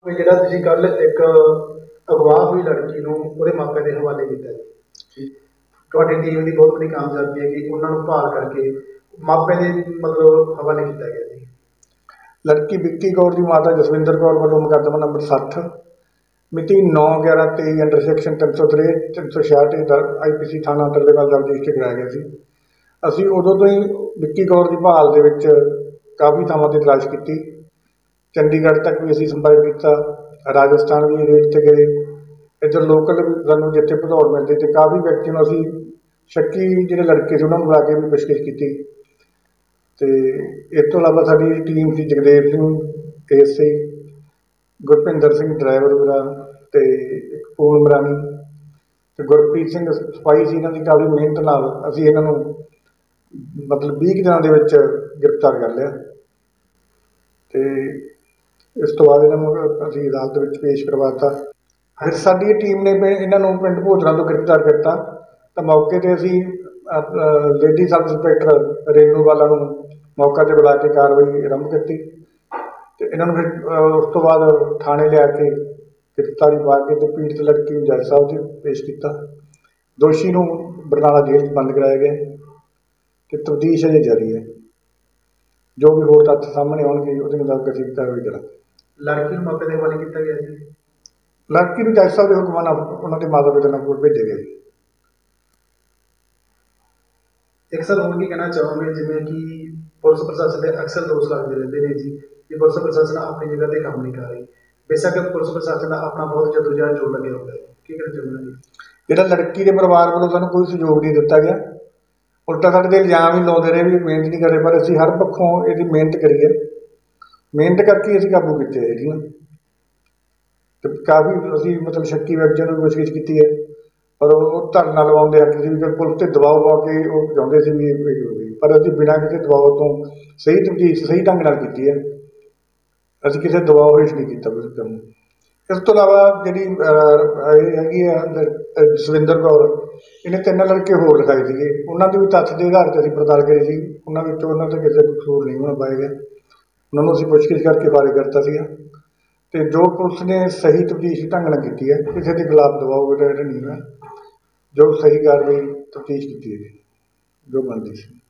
ਵੀ ਜਿਹੜਾ ਤੁਸੀਂ ਕੱਲ ਇੱਕ ਅਗਵਾ ਹੋਈ ਲੜਕੀ ਨੂੰ ਉਹਦੇ ਮਾਪੇ ਦੇ ਹਵਾਲੇ ਕੀਤਾ ਜੀ, ਤੁਹਾਡੀ ਟੀਮ ਦੀ ਬਹੁਤ ਵੱਡੀ ਕਾਮਯਾਬੀ ਹੈ ਕਿ ਉਹਨਾਂ ਨੂੰ ਭਾਲ ਕਰਕੇ ਮਾਪੇ ਦੇ ਮਤਲਬ ਹਵਾਲੇ ਕੀਤਾ ਗਿਆ ਜੀ। ਲੜਕੀ ਵਿੱਕੀ ਕੌਰ ਦੀ ਮਾਤਾ ਜਸਵਿੰਦਰ ਕੌਰ ਵੱਲੋਂ ਮੁਕੱਦਮਾ ਨੰਬਰ 60 ਮਿਤੀ 9/11/23 ਅੰਡਰ ਸੈਕਸ਼ਨ 363 366 IPC ਥਾਣਾ ਟੱਲੇਵਾਲ ਦਰਜ ਰਜਿਸਟਰ ਕਰਾਇਆ ਗਿਆ ਸੀ। ਅਸੀਂ ਉਦੋਂ ਤੋਂ ਹੀ ਵਿੱਕੀ ਕੌਰ ਦੀ ਭਾਲ ਦੇ ਵਿੱਚ ਕਾਫੀ ਥਾਵਾਂ 'ਤੇ ਤਲਾਸ਼ ਕੀਤੀ। ਚੰਡੀਗੜ੍ਹ ਤੱਕ ਵੀ ਅਸੀਂ ਸੰਪਰਕ ਕੀਤਾ, ਰਾਜਸਥਾਨ ਵੀ ਰੇਡ 'ਤੇ ਗਏ, ਇੱਧਰ ਲੋਕਲ ਵੀ ਸਾਨੂੰ ਜਿੱਥੇ ਭਦੌੜ ਮਿਲਦੇ ਅਤੇ ਕਾਫੀ ਵਿਅਕਤੀ ਨੂੰ ਅਸੀਂ ਸ਼ੱਕੀ ਜਿਹੜੇ ਲੜਕੇ ਸੀ ਉਹਨਾਂ ਨੂੰ ਬੁਲਾ ਕੇ ਵੀ ਪੁੱਛਗਿੱਛ ਕੀਤੀ। ਅਤੇ ਇਸ ਤੋਂ ਇਲਾਵਾ ਸਾਡੀ ਟੀਮ ਸੀ ਜਗਦੇਵ ਸਿੰਘ ASI, ਗੁਰਭਿੰਦਰ ਸਿੰਘ ਡਰਾਈਵਰ ਮੇਰਾ, ਅਤੇ ਇੱਕ ਪੂਨਮ ਰਾਣੀ ਅਤੇ ਗੁਰਪ੍ਰੀਤ ਸਿੰਘ ਸਿਪਾਹੀ ਸੀ। ਇਹਨਾਂ ਦੀ ਕਾਫੀ ਮਿਹਨਤ ਨਾਲ ਅਸੀਂ ਇਹਨਾਂ ਨੂੰ ਮਤਲਬ 20 ਦਿਨਾਂ ਦੇ ਵਿੱਚ ਗ੍ਰਿਫਤਾਰ ਕਰ ਲਿਆ। ਅਤੇ ਇਸ ਤੋਂ ਬਾਅਦ ਇਹਨਾਂ ਨੂੰ ਅਸੀਂ ਅਦਾਲਤ ਵਿੱਚ ਪੇਸ਼ ਕਰਵਾਤਾ। ਫਿਰ ਸਾਡੀ ਟੀਮ ਨੇ ਇਹਨਾਂ ਨੂੰ ਪਿੰਡ ਭੋਜਨਾ ਤੋਂ ਗ੍ਰਿਫਤਾਰ ਕੀਤਾ ਤਾਂ ਮੌਕੇ 'ਤੇ ਅਸੀਂ ਲੇਡੀ ਸਬ ਇੰਸਪੈਕਟਰ ਰੇਨੂਵਾਲਾ ਨੂੰ ਮੌਕਾ 'ਤੇ ਬੁਲਾ ਕੇ ਕਾਰਵਾਈ ਆਰੰਭ ਕੀਤੀ ਅਤੇ ਇਹਨਾਂ ਨੂੰ ਫਿਰ ਉਸ ਤੋਂ ਬਾਅਦ ਥਾਣੇ ਲਿਆ ਕੇ ਗ੍ਰਿਫਤਾਰੀ ਪਾ ਕੇ ਅਤੇ ਪੀੜਤ ਲੜਕੀ ਨੂੰ ਜੱਜ ਸਾਹਿਬ 'ਚ ਪੇਸ਼ ਕੀਤਾ। ਦੋਸ਼ੀ ਨੂੰ ਬਰਨਾਲਾ ਜੇਲ੍ਹ 'ਚ ਬੰਦ ਕਰਾਇਆ ਗਿਆ ਅਤੇ ਤਫਤੀਸ਼ ਅਜੇ ਜਾਰੀ ਹੈ। ਜੋ ਵੀ ਹੋਰ ਤੱਥ ਸਾਹਮਣੇ ਆਉਣਗੇ ਉਹਦੇ ਮੁਤਾਬਕ ਅਸੀਂ ਕਾਰਵਾਈ ਕਰਾਂਗੇ। ਲੜਕੀ ਨੂੰ ਮੌਕੇ ਦੇ ਹਵਾਲੇ ਕੀਤਾ ਗਿਆ ਜੀ। ਲੜਕੀ ਨੂੰ ਜੱਜ ਸਾਹਿਬ ਦੇ ਹੁਕਮਾਂ ਨਾਲ ਉਹਨਾਂ ਦੇ ਮਾਤਾ ਪਿਤਾ ਨਾਲ ਕੋਲ ਭੇਜਿਆ ਗਿਆ ਜੀ। ਇੱਕ ਸਰ ਹੁਣ ਕੀ ਕਹਿਣਾ ਚਾਹੋਗੇ, ਜਿਵੇਂ ਕਿ ਪੁਲਿਸ ਪ੍ਰਸ਼ਾਸਨ ਦੇ ਅਕਸਰ ਦੋਸ਼ ਲੱਗਦੇ ਰਹਿੰਦੇ ਨੇ ਜੀ ਕਿ ਪੁਲਿਸ ਪ੍ਰਸ਼ਾਸਨ ਆਪਣੀ ਜਗ੍ਹਾ 'ਤੇ ਕੰਮ ਨਹੀਂ ਕਰ ਰਹੀ, ਬੇਸ਼ੱਕ ਪੁਲਿਸ ਪ੍ਰਸ਼ਾਸਨ ਦਾ ਆਪਣਾ ਬਹੁਤ ਜਦੋਜਹਿਦ ਜੋਰ ਲੱਗਿਆ ਹੁੰਦਾ ਹੈ, ਕੀ ਕਹਿਣਾ ਚਾਹੁੰਦੇ ਜੀ? ਜਿਹੜਾ ਲੜਕੀ ਦੇ ਪਰਿਵਾਰ ਵੱਲੋਂ ਸਾਨੂੰ ਕੋਈ ਸਹਿਯੋਗ ਨਹੀਂ ਦਿੱਤਾ ਗਿਆ, ਉਲਟਾ ਸਾਡੇ 'ਤੇ ਇਲਜ਼ਾਮ ਹੀ ਲਾਉਂਦੇ ਰਹੇ ਵੀ ਮਿਹਨਤ ਨਹੀਂ ਕਰ ਰਹੇ, ਪਰ ਅਸੀਂ ਹਰ ਪੱਖੋਂ ਇਹਦੀ ਮਿਹਨਤ ਕਰੀ ਹੈ। ਮਿਹਨਤ ਕਰਕੇ ਅਸੀਂ ਕਾਬੂ ਕੀਤੇ ਹੈ ਇਹਦੀਆਂ, ਅਤੇ ਕਾਫੀ ਅਸੀਂ ਮਤਲਬ ਸ਼ੱਕੀ ਵਿਅਕਤੀਆਂ ਨੂੰ ਪੁੱਛਗਿੱਛ ਕੀਤੀ ਹੈ, ਪਰ ਉਹ ਧਰਨਾ ਲਗਾਉਂਦੇ ਆ ਕਿਸੇ ਵੀ ਪੁਲਿਸ 'ਤੇ ਦਬਾਅ ਪਾ ਕੇ ਉਹ ਚਾਹੁੰਦੇ ਸੀ ਵੀ ਇਹ ਹੋਵੇ, ਪਰ ਅਸੀਂ ਬਿਨਾਂ ਕਿਸੇ ਦਬਾਅ ਤੋਂ ਸਹੀ ਤਫਤੀਸ਼ ਸਹੀ ਢੰਗ ਨਾਲ ਕੀਤੀ ਹੈ। ਅਸੀਂ ਕਿਸੇ ਦਬਾਅ ਹੇਠ ਨਹੀਂ ਕੀਤਾ ਕੁਝ ਕੰਮ। ਇਸ ਤੋਂ ਇਲਾਵਾ ਜਿਹੜੀ ਇਹ ਹੈਗੀ ਆ ਜਸਵਿੰਦਰ ਕੌਰ, ਇਹਨੇ 3 ਲੜਕੇ ਹੋਰ ਲਿਖਾਏ ਸੀਗੇ, ਉਹਨਾਂ ਦੇ ਵੀ ਤੱਥ ਦੇ ਆਧਾਰ 'ਤੇ ਅਸੀਂ ਪੜਤਾਲ ਕਰੀ ਸੀ। ਉਹਨਾਂ ਵਿੱਚੋਂ ਉਹਨਾਂ 'ਤੇ ਕਿਸੇ ਦਾ ਕਸੂਰ ਨਹੀਂ ਹੋਣਾ ਪਾਇਆ ਗਿਆ, ਉਹਨਾਂ ਨੂੰ ਅਸੀਂ ਪੁੱਛਗਿੱਛ ਕਰਕੇ ਫਾਰਿਗ ਕਰਤਾ ਸੀਗਾ। ਅਤੇ ਜੋ ਪੁਲਿਸ ਨੇ ਸਹੀ ਤਫਤੀਸ਼ ਢੰਗ ਨਾਲ ਕੀਤੀ ਹੈ, ਕਿਸੇ ਦੇ ਖਿਲਾਫ ਦਬਾਅ ਵਗੈਰਾ ਨਹੀਂ ਹੋਇਆ, ਜੋ ਸਹੀ ਕਾਰਵਾਈ ਤਫਤੀਸ਼ ਕੀਤੀ ਹੈ ਜੀ, ਜੋ ਬਣਦੀ ਸੀ।